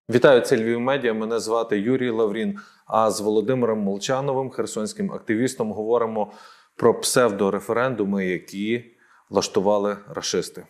Вітаю, це Львів Медіа. Мене звати Юрій Лаврін. А з Володимиром Молчановим, херсонським активістом, говоримо про псевдореферендуми, які влаштували рашисти.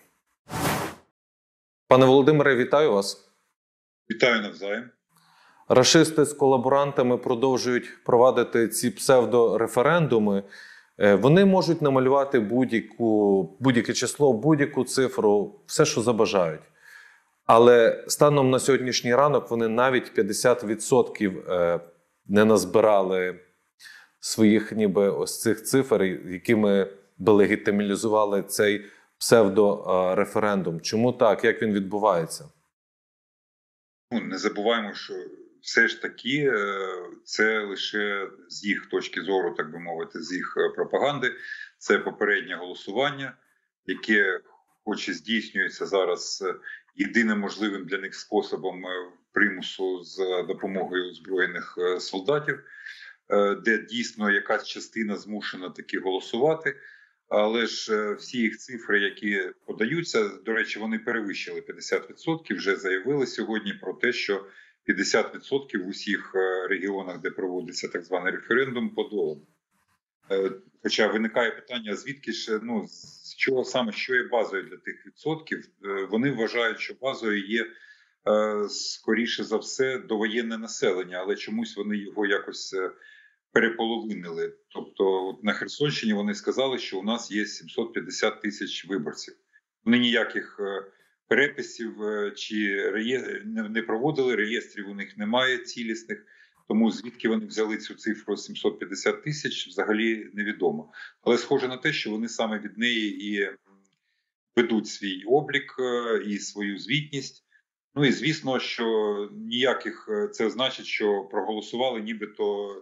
Пане Володимире, вітаю вас. Вітаю навзаєм. Рашисти з колаборантами продовжують провадити ці псевдореферендуми. Вони можуть намалювати будь-яке число, будь-яку цифру, все, що забажають. Але станом на сьогоднішній ранок вони навіть 50% не назбирали своїх ніби ось цих цифр, якими би легітимізували цей псевдореферендум. Чому так? Як він відбувається? Не забуваємо, що все ж таки це лише з їх точки зору, так би мовити, з їх пропаганди. Це попереднє голосування, яке хоч і здійснюється зараз єдиним можливим для них способом примусу з допомогою озброєних солдатів, де дійсно якась частина змушена таки голосувати. Але ж всі їх цифри, які подаються, до речі, вони перевищили 50%, вже заявили сьогодні про те, що 50% в усіх регіонах, де проводиться так званий референдум, подолано. Хоча виникає питання, звідки ж, що є базою для тих відсотків. Вони вважають, що базою є, скоріше за все, довоєнне населення, але чомусь вони його якось переполовинили. Тобто от на Херсонщині вони сказали, що у нас є 750 тисяч виборців. Вони ніяких переписів чи не проводили, реєстрів у них немає цілісних. Тому звідки вони взяли цю цифру 750 тисяч, взагалі невідомо. Але схоже на те, що вони саме від неї і ведуть свій облік і свою звітність. Ну і звісно, що ніяких, це значить, що проголосували нібито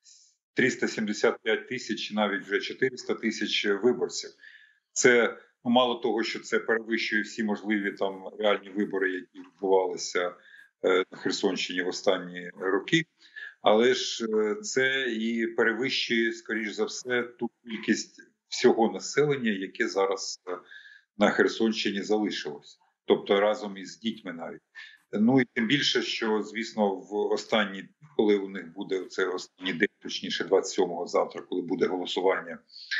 375 тисяч, навіть вже 400 тисяч виборців. Це мало того, що це перевищує всі можливі там реальні вибори, які відбувалися на Херсонщині в останні роки. Але ж це і перевищує, скоріш за все, ту кількість всього населення, яке зараз на Херсонщині залишилось. Тобто разом із дітьми навіть. Ну і тим більше, що, звісно, в останні дні, коли у них буде це останній день, точніше 27-го завтра, коли буде голосування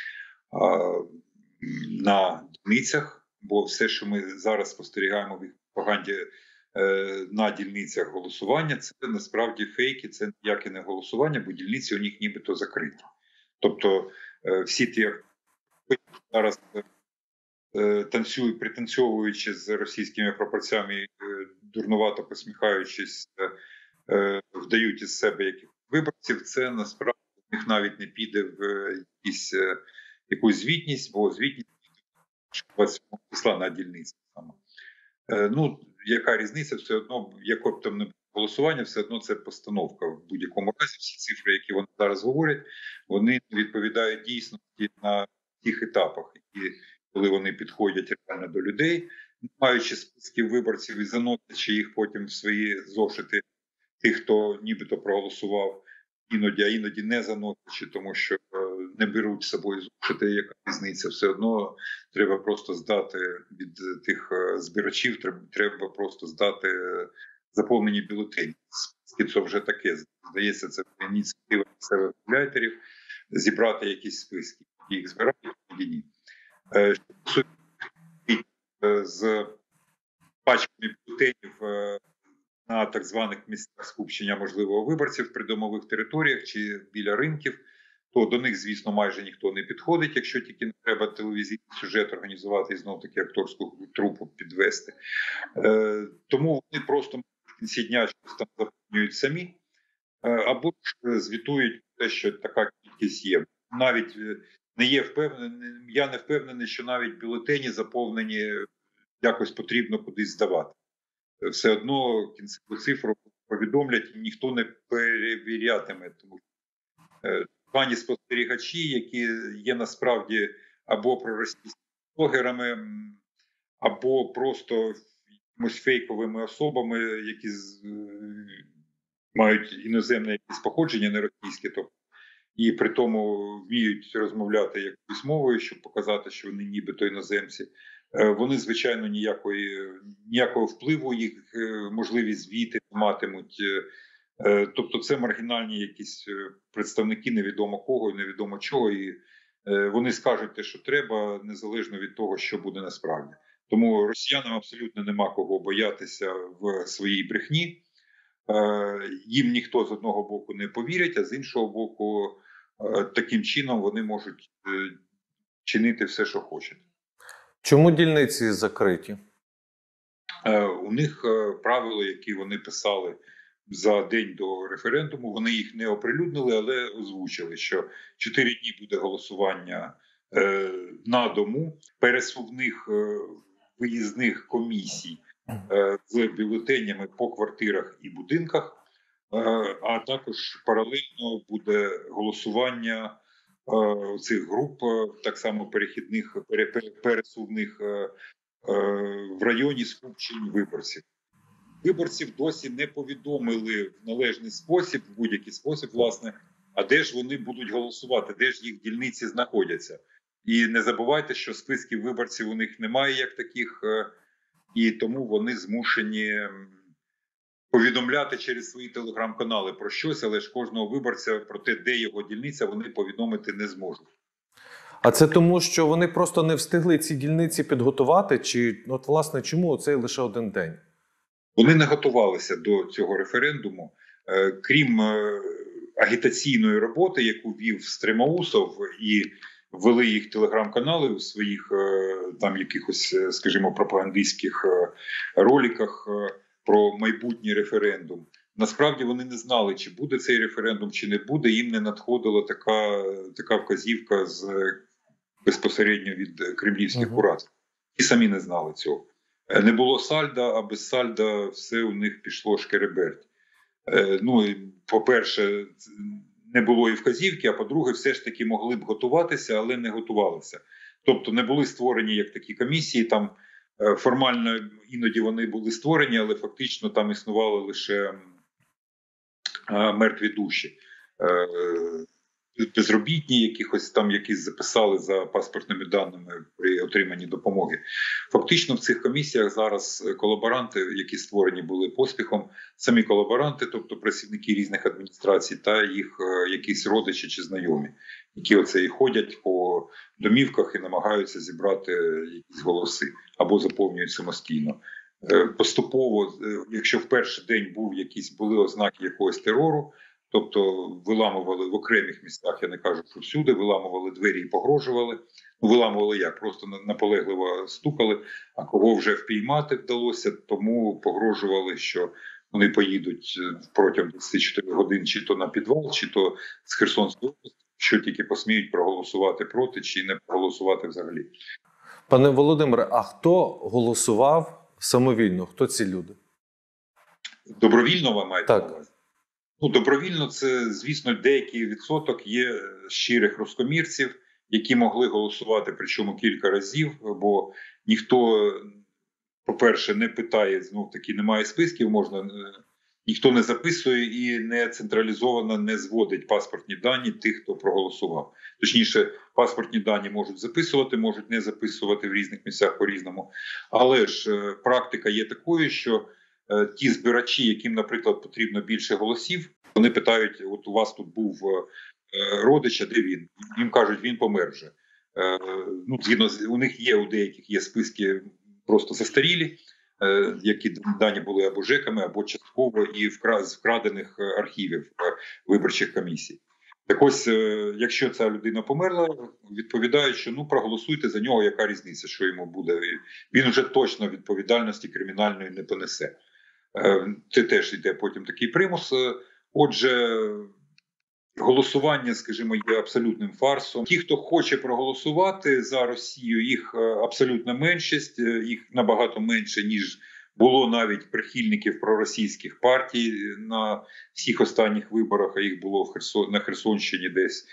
на дільницях, бо все, що ми зараз спостерігаємо в їх пропаганді на дільницях голосування, це насправді фейки, це ніяке не голосування, бо дільниці у них нібито закриті. Тобто всі ті зараз пританцьовуючи з російськими прапорцями, дурнувато посміхаючись, вдають із себе яких виборців, це насправді у них навіть не піде в якусь звітність, бо звітність 27 числа на дільниці саме. Яка різниця, все одно, яке б там не було голосування, все одно це постановка. В будь-якому разі всі цифри, які вони зараз говорять, вони відповідають дійсності на тих етапах, які коли вони підходять реально до людей, маючи списків виборців і заносячи їх потім в свої зошити тих, хто нібито проголосував іноді, а іноді не заносячи, тому що не беруть з собою зошити, яка різниця. Все одно треба просто здати від тих збирачів, треба просто здати заповнені бюлетені. Це вже таке, здається, це ініціатива місцевих регуляторів зібрати якісь списки, їх збирають, і ні. З пачками бюлетенів на так званих місцях скупчення можливого виборців при домових територіях чи біля ринків, то до них, звісно, майже ніхто не підходить, якщо тільки не треба телевізійний сюжет організувати і знов-таки акторську трупу підвести. Тому вони просто в кінці дня щось там заповнюють самі, або ж звітують те, що така кількість є. Навіть я не впевнений, що навіть бюлетені заповнені якось потрібно кудись здавати. Все одно кінцеву цифру повідомлять, і ніхто не перевірятиме. Тому що пані спостерігачі, які є насправді або проросійськими блогерами, або просто якимось фейковими особами, які мають іноземне якесь походження, не російське, тобто і при тому вміють розмовляти якоюсь мовою, щоб показати, що вони нібито іноземці. Вони, звичайно, ніякого впливу, їх можливість звіти матимуть. Тобто це маргінальні якісь представники невідомо кого і невідомо чого, і вони скажуть те, що треба, незалежно від того, що буде насправді. Тому росіянам абсолютно нема кого боятися в своїй брехні. Їм ніхто з одного боку не повірить, а з іншого боку, таким чином вони можуть чинити все, що хочуть. Чому дільниці закриті? У них правила, які вони писали за день до референдуму, вони їх не оприлюднили, але озвучили, що 4 дні буде голосування на дому пересувних виїзних комісій з бюлетенями по квартирах і будинках, а також паралельно буде голосування цих груп, так само перехідних, пересувних в районі скупчень виборців. Виборців досі не повідомили в належний спосіб, в будь-який спосіб, власне, а де ж вони будуть голосувати, де ж їх дільниці знаходяться. І не забувайте, що списків виборців у них немає як таких, і тому вони змушені повідомляти через свої телеграм-канали про щось, але ж кожного виборця про те, де його дільниця, вони повідомити не зможуть. А це тому, що вони просто не встигли ці дільниці підготувати? Чи, от, власне, чому цей лише один день? Вони не готувалися до цього референдуму. Крім агітаційної роботи, яку вів Стремоусов, і ввели їх телеграм-канали у своїх там якихось, скажімо, пропагандистських роликах про майбутній референдум. Насправді вони не знали, чи буде цей референдум, чи не буде. Їм не надходила така вказівка безпосередньо від кремлівських кураторів. І самі не знали цього. Не було сальда, а без сальда все у них пішло шкереберть. По-перше, не було і вказівки, а по-друге, все ж таки могли б готуватися, але не готувалися. Тобто не були створені як такі комісії, там формально іноді вони були створені, але фактично там існували лише мертві душі. Безробітні, якісь записали за паспортними даними при отриманні допомоги. Фактично в цих комісіях зараз колаборанти, які створені були поспіхом, самі колаборанти, тобто працівники різних адміністрацій та їх якісь родичі чи знайомі, які оце і ходять по домівках і намагаються зібрати якісь голоси або заповнюють самостійно. Поступово, якщо в перший день були ознаки якогось терору, тобто виламували в окремих містах, я не кажу, що всюди, виламували двері і погрожували. Виламували як? Просто наполегливо стукали, а кого вже впіймати вдалося, тому погрожували, що вони поїдуть протягом 24 годин чи то на підвал, чи то з Херсонської області, що тільки посміють проголосувати проти, чи не проголосувати взагалі. Пане Володимире, а хто голосував самовільно? Хто ці люди? Добровільно ви маєте на Так. увазі? Добровільно це, звісно, деякий відсоток є щирих рускомірців, які могли голосувати, причому кілька разів, бо ніхто, по-перше, не питає, знов-таки немає списків, ніхто не записує і не централізовано не зводить паспортні дані тих, хто проголосував. Точніше, паспортні дані можуть записувати, можуть не записувати в різних місцях по-різному. Але ж практика є такою, що ті збирачі, яким, наприклад, потрібно більше голосів, вони питають, от у вас тут був родич, а де він? Їм кажуть, він помер вже. Згідно у них у деяких є списки просто застарілі, які дані були або ЖЕКами, або частково і з вкрадених архівів виборчих комісій. Так ось, якщо ця людина померла, відповідають, що проголосуйте за нього, яка різниця, що йому буде. Він вже точно відповідальності кримінальної не понесе. Це теж йде потім такий примус. Отже, голосування, скажімо, є абсолютним фарсом. Ті, хто хоче проголосувати за Росію, їх абсолютна меншість, їх набагато менше, ніж було навіть прихильників проросійських партій на всіх останніх виборах, а їх було на Херсонщині десь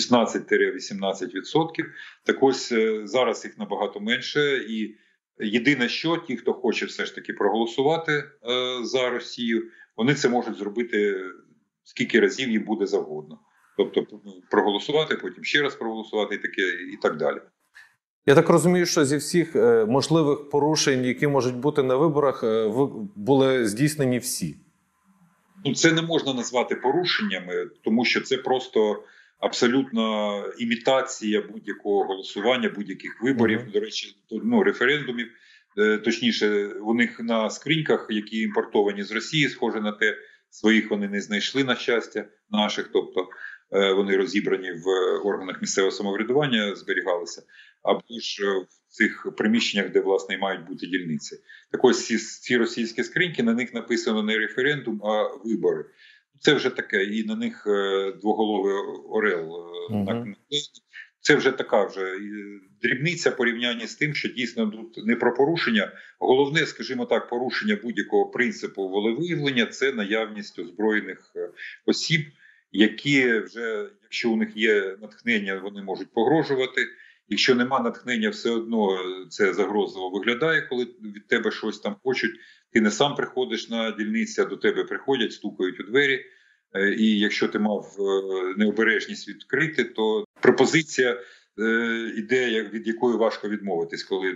16-18%. Так ось зараз їх набагато менше. І єдине, що ті, хто хоче все ж таки проголосувати за Росію, вони це можуть зробити скільки разів їм буде завгодно. Тобто проголосувати, потім ще раз проголосувати і так далі. Я так розумію, що зі всіх можливих порушень, які можуть бути на виборах, були здійснені всі. Ну, це не можна назвати порушеннями, тому що це просто абсолютно імітація будь-якого голосування, будь-яких виборів. До речі, референдумів. Точніше, у них на скриньках, які імпортовані з Росії, схоже на те, своїх вони не знайшли, на щастя, наших, тобто вони розібрані в органах місцевого самоврядування, зберігалися, або ж в цих приміщеннях, де, власне, і мають бути дільниці. Так ось ці російські скриньки, на них написано не референдум, а вибори. Це вже таке, і на них двоголовий орел. Це вже така дрібниця порівняння з тим, що дійсно тут не про порушення. Головне, скажімо так, порушення будь-якого принципу волевиявлення – це наявність озброєних осіб, які вже, якщо у них є натхнення, вони можуть погрожувати. Якщо нема натхнення, все одно це загрозливо виглядає, коли від тебе щось там хочуть. Ти не сам приходиш на дільниці, а до тебе приходять, стукають у двері. І якщо ти мав необережність відкрити, то пропозиція ідея, від якої важко відмовитись, коли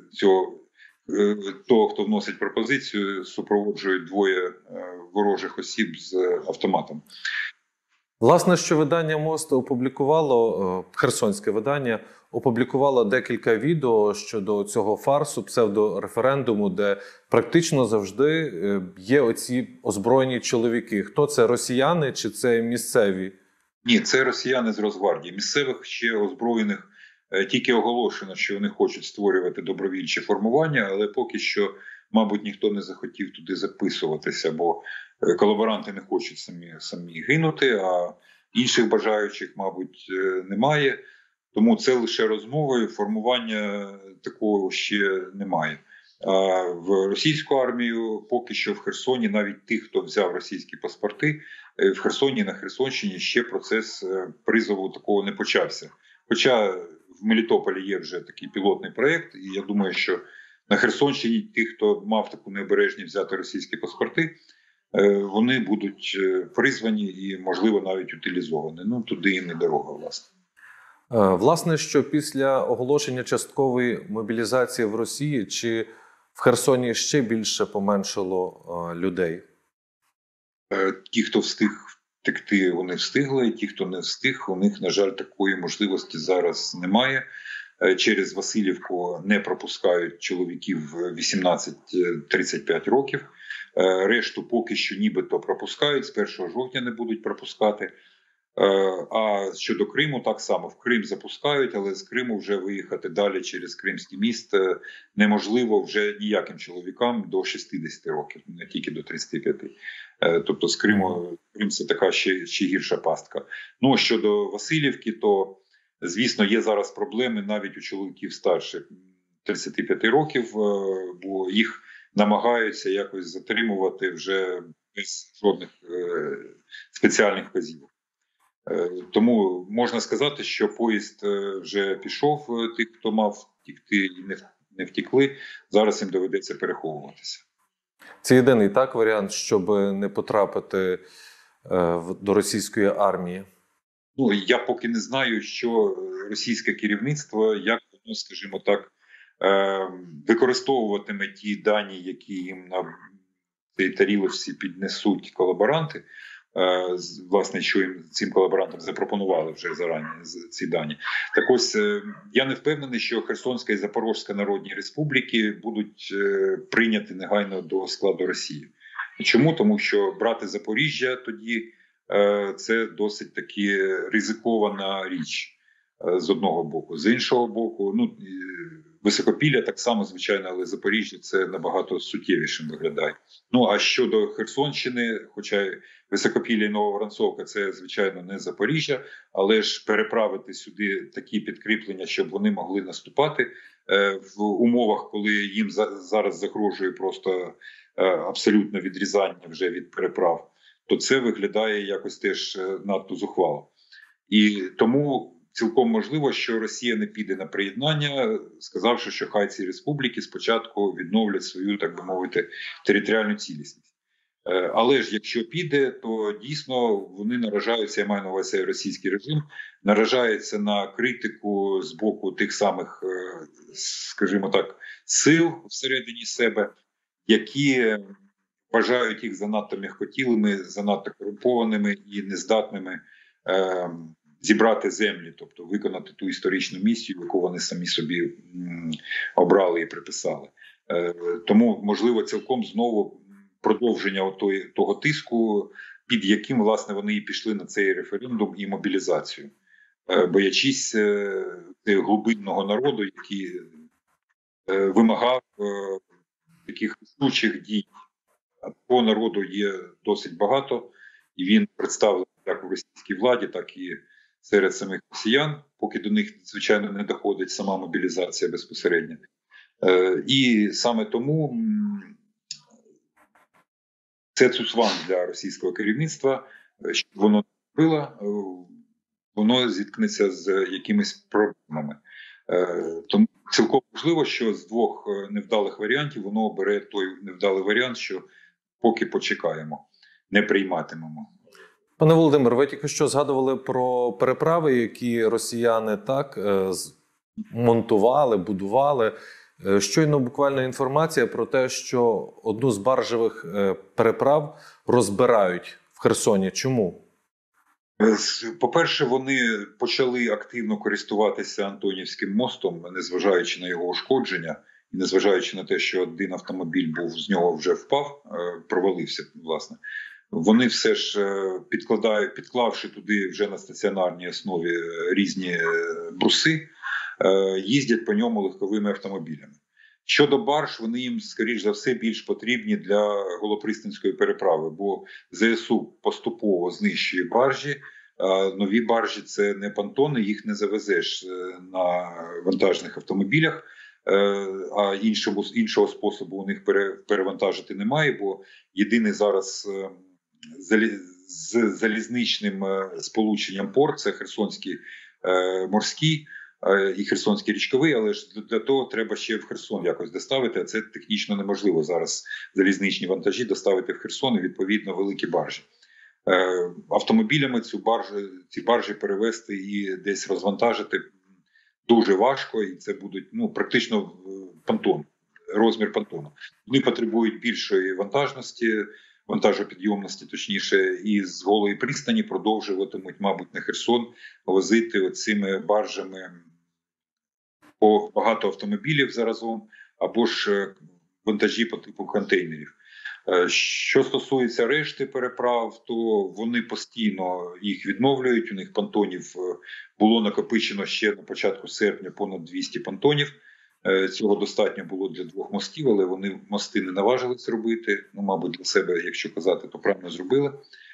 того, хто вносить пропозицію, супроводжують двоє ворожих осіб з автоматом. Власне, що видання «Мост» опублікувало, херсонське видання, опублікувало декілька відео щодо цього фарсу, псевдореферендуму, де практично завжди є оці озброєні чоловіки. Хто це, росіяни чи це місцеві? Ні, це росіяни з Росгвардії. Місцевих ще озброєних тільки оголошено, що вони хочуть створювати добровільчі формування, але поки що, мабуть, ніхто не захотів туди записуватися, бо колаборанти не хочуть самі гинути, а інших бажаючих, мабуть, немає. Тому це лише розмови, формування такого ще немає. А в російську армію поки що в Херсоні, навіть тих, хто взяв російські паспорти, в Херсоні, на Херсонщині ще процес призову такого не почався. Хоча в Мелітополі є вже такий пілотний проєкт, і я думаю, що на Херсонщині ті, хто мав таку необережність взяти російські паспорти, вони будуть призвані і, можливо, навіть утилізовані. Ну, туди їм не дорога, власне. Власне, що після оголошення часткової мобілізації в Росії, чи в Херсоні ще більше поменшало людей? Ті, хто встиг втекти, вони встигли. Ті, хто не встиг, у них, на жаль, такої можливості зараз немає. Через Васильівку не пропускають чоловіків 18-35 років. Решту поки що нібито пропускають, з 1 жовтня не будуть пропускати. А щодо Криму, так само. В Крим запускають, але з Криму вже виїхати далі через Кримський міст неможливо вже ніяким чоловікам до 60 років, не тільки до 35. Тобто з Криму Крим – це така ще гірша пастка. Ну, щодо Васильівки, то, звісно, є зараз проблеми навіть у чоловіків старших 35 років, бо їх намагаються якось затримувати вже без жодних спеціальних вказівок. Тому можна сказати, що поїзд вже пішов, тих, хто мав втікти і не втікли, зараз їм доведеться переховуватися. Це єдиний варіант, щоб не потрапити до російської армії? Ну, я поки не знаю, що російське керівництво, як воно, скажімо так, використовуватиме ті дані, які їм на цій тарілочці піднесуть колаборанти. Власне, що їм цим колаборантам запропонували вже зарані ці дані. Так ось, я не впевнений, що Херсонська і Запорізька Народні Республіки будуть прийняті негайно до складу Росії. Чому? Тому що брати Запоріжжя тоді це досить таки ризикована річ з одного боку. З іншого боку, Високопілля так само, звичайно, але Запоріжжя це набагато суттєвішим виглядає. Ну, а щодо Херсонщини, хоча Високопілля і Нововоронцовка – це, звичайно, не Запоріжжя, але ж переправити сюди такі підкріплення, щоб вони могли наступати в умовах, коли їм зараз загрожує просто абсолютне відрізання вже від переправ, то це виглядає якось теж надто зухвало. І тому цілком можливо, що Росія не піде на приєднання, сказавши, що хай ці республіки спочатку відновлять свою, так би мовити, територіальну цілісність. Але ж якщо піде, то дійсно вони наражаються, я маю на увазі російський режим, наражається на критику з боку тих самих, скажімо так, сил всередині себе, які вважають їх занадто м'якотілими, занадто корумпованими і нездатними зібрати землі, тобто виконати ту історичну місію, яку вони самі собі обрали і приписали. Тому, можливо, цілком знову продовження того тиску, під яким, власне, вони і пішли на цей референдум і мобілізацію, боячись глибинного народу, який вимагав таких рішучих дій. А такого народу є досить багато, і він представлений як у російській владі, так і серед самих росіян, поки до них, звичайно, не доходить сама мобілізація безпосередньо. І саме тому це цуцванг для російського керівництва, що воно робило, воно зіткнеться з якимись проблемами. Тому цілком можливо, що з двох невдалих варіантів воно обере той невдалий варіант, що поки почекаємо, не прийматимемо. Пане Володимир, ви тільки що згадували про переправи, які росіяни так монтували, будували. Щойно буквально інформація про те, що одну з баржевих переправ розбирають в Херсоні. Чому? По-перше, вони почали активно користуватися Антонівським мостом, незважаючи на його ушкодження, і незважаючи на те, що один автомобіль був з нього вже впав, провалився, власне. Вони все ж підклавши туди вже на стаціонарній основі різні бруси, їздять по ньому легковими автомобілями. Щодо барж, вони їм, скоріш за все, більш потрібні для Голопристанської переправи, бо ЗСУ поступово знищує баржі, а нові баржі – це не понтони, їх не завезеш на вантажних автомобілях, а іншого способу у них перевантажити немає, бо єдиний зараз з залізничним сполученням порт – це Херсонський морський і Херсонський річковий, але ж для того треба ще в Херсон якось доставити, а це технічно неможливо зараз залізничні вантажі доставити в Херсон і, відповідно, великі баржі. Автомобілями ці баржі перевезти і десь розвантажити дуже важко, і це будуть практично понтон, розмір понтону. Вони потребують більшої вантажопідйомності, точніше, і з голої пристані продовжуватимуть, мабуть, на Херсон возити оцими баржами по багато автомобілів заразом, або ж вантажі по типу контейнерів. Що стосується решти переправ, то вони постійно їх відновлюють. У них понтонів було накопичено ще на початку серпня понад 200 понтонів. Цього достатньо було для 2 мостів, але вони мости не наважились робити. Мабуть, для себе, якщо казати, то правильно зробили.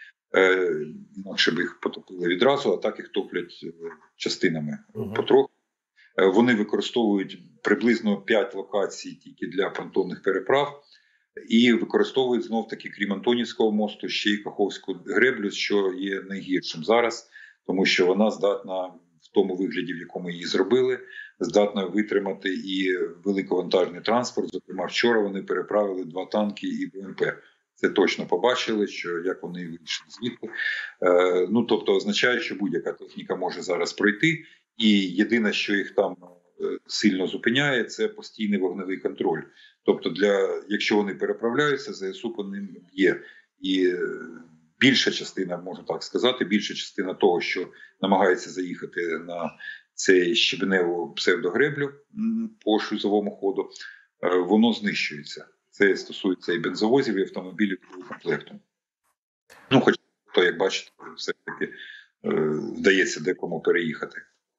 Інакше б їх потопили відразу, а так їх топлять частинами потроху. Вони використовують приблизно 5 локацій тільки для понтонних переправ і використовують знов-таки, крім Антонівського мосту, ще й Каховську греблю, що є найгіршим зараз, тому що вона здатна в тому вигляді, в якому її зробили, здатна витримати і великовантажний транспорт. Зокрема, вчора вони переправили 2 танки і БМП. Це точно побачили, що як вони вийшли звідти. Тобто означає, що будь-яка техніка може зараз пройти, і єдине, що їх там сильно зупиняє, це постійний вогневий контроль. Тобто, якщо вони переправляються, ЗСУ по ним є. І більша частина, можу так сказати, більша частина того, що намагається заїхати на цей щебеневу псевдогреблю по шлюзовому ходу, воно знищується. Це стосується і бензовозів, і автомобілів комплекту. Хоч то, як бачите, все-таки вдається декому переїхати.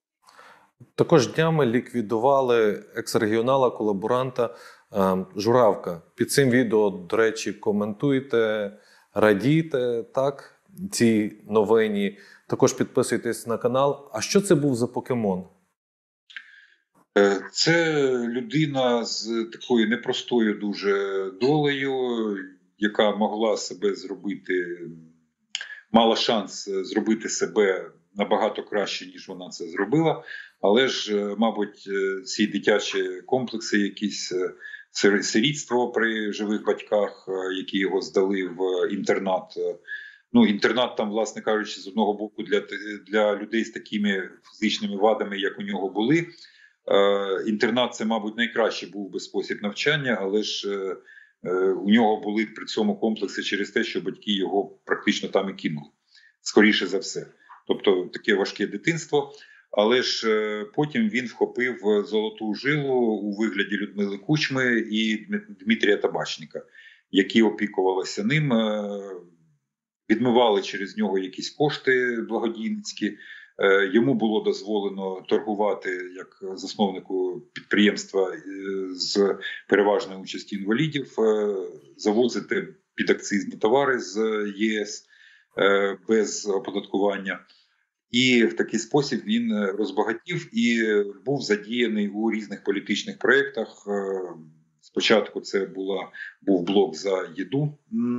Також днями ліквідували екс-регіонала, колаборанта Журавка. Під цим відео, до речі, коментуйте, радійте, так, цій новині. Також підписуйтесь на канал. А що це був за покемон? Це людина з такою непростою дуже долею, яка могла себе зробити, мала шанс зробити себе набагато краще, ніж вона це зробила. Але ж, мабуть, ці дитячі комплекси якісь сирітство при живих батьках, які його здали в інтернат. Ну, інтернат там, власне кажучи, з одного боку для людей з такими фізичними вадами, як у нього були. Інтернат – це, мабуть, найкращий був би спосіб навчання, але ж у нього були при цьому комплекси через те, що батьки його практично там і кинули, скоріше за все. Тобто таке важке дитинство. Але ж потім він вхопив золоту жилу у вигляді Людмили Кучми і Дмитрія Табачника, які опікувалися ним, відмивали через нього якісь кошти благодійницькі. Йому було дозволено торгувати як засновнику підприємства з переважної участі інвалідів, завозити підакцизні товари з ЄС без оподаткування. І в такий спосіб він розбагатів і був задіяний у різних політичних проєктах. Спочатку це був блок за їду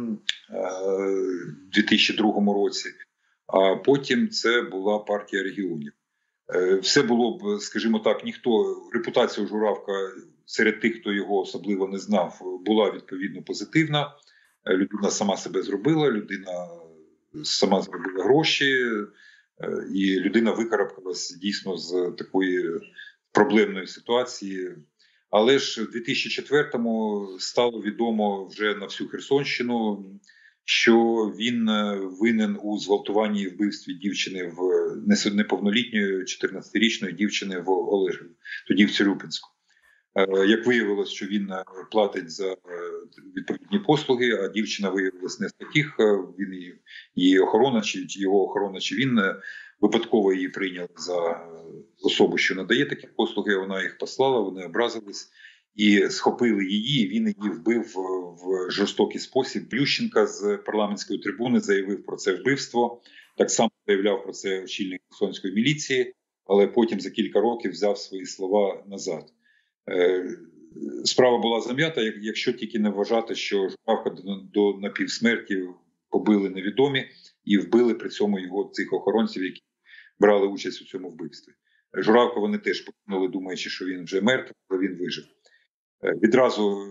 в 2002 році, а потім це була партія регіонів. Все було б, скажімо так, репутація Журавка серед тих, хто його особливо не знав, була відповідно позитивна. Людина сама себе зробила, людина сама зробила гроші, і людина викарабкалась дійсно з такої проблемної ситуації. Але ж в 2004-му стало відомо вже на всю Херсонщину, що він винен у зґвалтуванні і вбивстві дівчини, неповнолітньої 14-річної дівчини в Олешеві, тоді в Цюрюпинську. Як виявилось, що він платить за відповідні послуги, а дівчина виявилась не з таких, він її охорона, чи його охорона, чи він випадково її прийняв за особу, що надає такі послуги, вона їх послала, вони образились і схопили її, і він її вбив в жорстокий спосіб. Ющенка з парламентської трибуни заявив про це вбивство, так само заявляв про це очільник Херсонської міліції, але потім за кілька років взяв свої слова назад. Справа була зам'ята, якщо тільки не вважати, що Журавка до напівсмерті побили невідомі і вбили при цьому його цих охоронців, які брали участь у цьому вбивстві. Журавка вони теж покинули, думаючи, що він вже мертвий, але він вижив. Відразу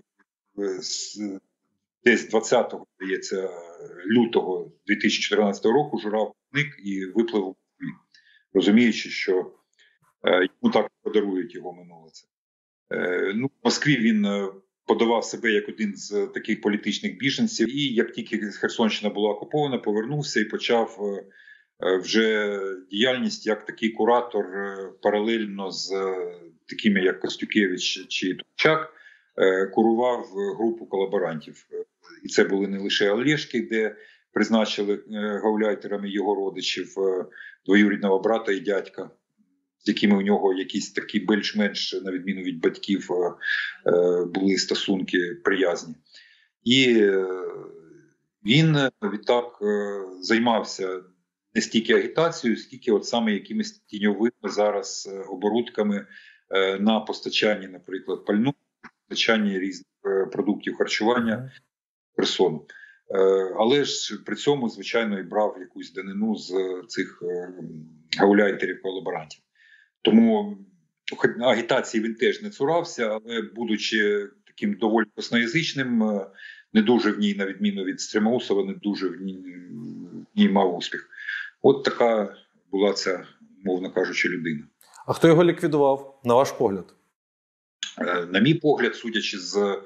десь 20 лютого 2014 року Журавка зник і виплив у Москві, розуміючи, що йому так подарують його минуле. В Москві він подавав себе як один з таких політичних біженців. І як тільки Херсонщина була окупована, повернувся і почав вже діяльність як такий куратор паралельно з такими як Костюкевич чи Тупчак, курував групу колаборантів. І це були не лише Олешки, де призначили гауляйтерами його родичів, двоюрідного брата і дядька, з якими у нього якісь такі більш-менш, на відміну від батьків, були стосунки приязні. І він відтак займався не стільки агітацією, скільки от саме якимись тіньовими зараз оборудками на постачанні, наприклад, пального, постачанні різних продуктів харчування Херсону. Але ж при цьому, звичайно, і брав якусь данину з цих гауляйтерів-колаборантів. Тому агітації він теж не цурався, але будучи таким доволі косноязичним, не дуже в ній, на відміну від Стремоусова, не дуже в ній мав успіх. От така була ця, мовно кажучи, людина. А хто його ліквідував, на ваш погляд? На мій погляд, судячи з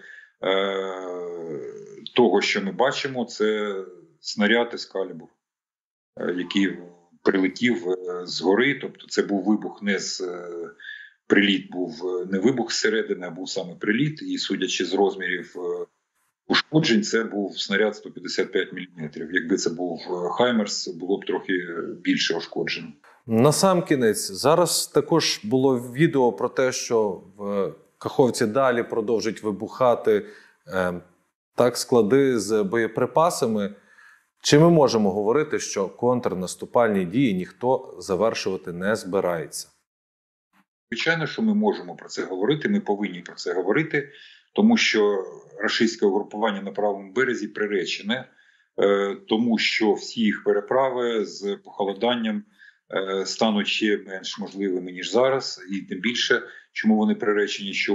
того, що ми бачимо, це снаряд Ескалібур, який прилетів згори, тобто це був вибух приліт був не вибух зсередини, а був саме приліт, і судячи з розмірів ушкоджень, це був снаряд 155 мм. Якби це був Хаймерс, було б трохи більше ушкоджень. Насамкінець, зараз також було відео про те, що в Каховці далі продовжують вибухати склади з боєприпасами. Чи ми можемо говорити, що контрнаступальні дії ніхто завершувати не збирається? Звичайно, що ми можемо про це говорити, ми повинні про це говорити, тому що рашистське угрупування на правому березі приречене, тому що всі їх переправи з похолоданням стануть ще менш можливими, ніж зараз, і тим більше, чому вони приречені, що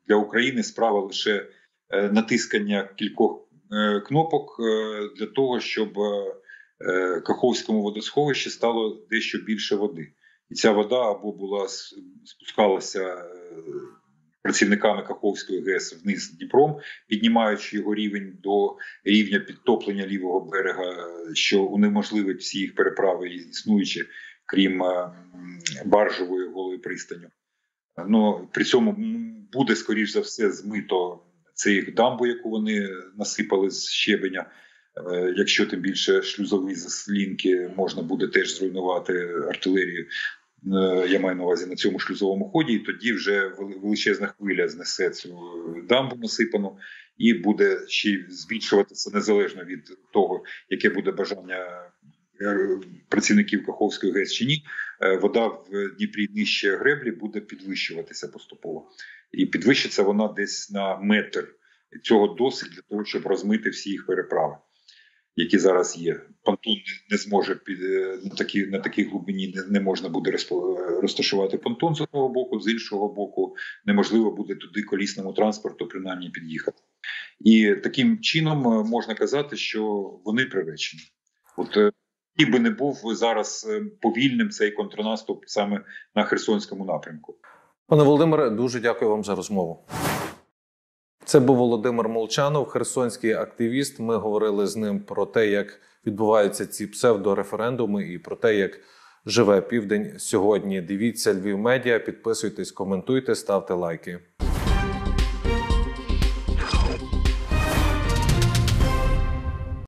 для України справа лише натискання кількох кнопок для того, щоб Каховському водосховищі стало дещо більше води. І ця вода або спускалася працівниками Каховської ГЕС вниз Дніпром, піднімаючи його рівень до рівня підтоплення лівого берега, що унеможливить всі їх переправи існуючі, крім баржової голої пристаню. Ну, при цьому буде, скоріш за все, змито цю дамбу, яку вони насипали з щебеня. Якщо тим більше шлюзові заслінки можна буде теж зруйнувати артилерію, я маю на увазі на цьому шлюзовому ході, і тоді вже величезна хвиля знесе цю дамбу насипану і буде ще збільшуватися незалежно від того, яке буде бажання працівників Каховської ГЕС чи ні. Вода в Дніпрі нижче греблі буде підвищуватися поступово. І підвищиться вона десь на метр. Цього досить для того, щоб розмити всі їх переправи, які зараз є. Понтон не зможе на такій глибині не можна буде розташувати понтон з одного боку, з іншого боку неможливо буде туди колісному транспорту принаймні під'їхати. І таким чином можна казати, що вони приречені. От і би не був зараз повільним цей контрнаступ саме на Херсонському напрямку. Пане Володимире, дуже дякую вам за розмову. Це був Володимир Молчанов, херсонський активіст. Ми говорили з ним про те, як відбуваються ці псевдореферендуми і про те, як живе Південь сьогодні. Дивіться Львів Медіа, підписуйтесь, коментуйте, ставте лайки.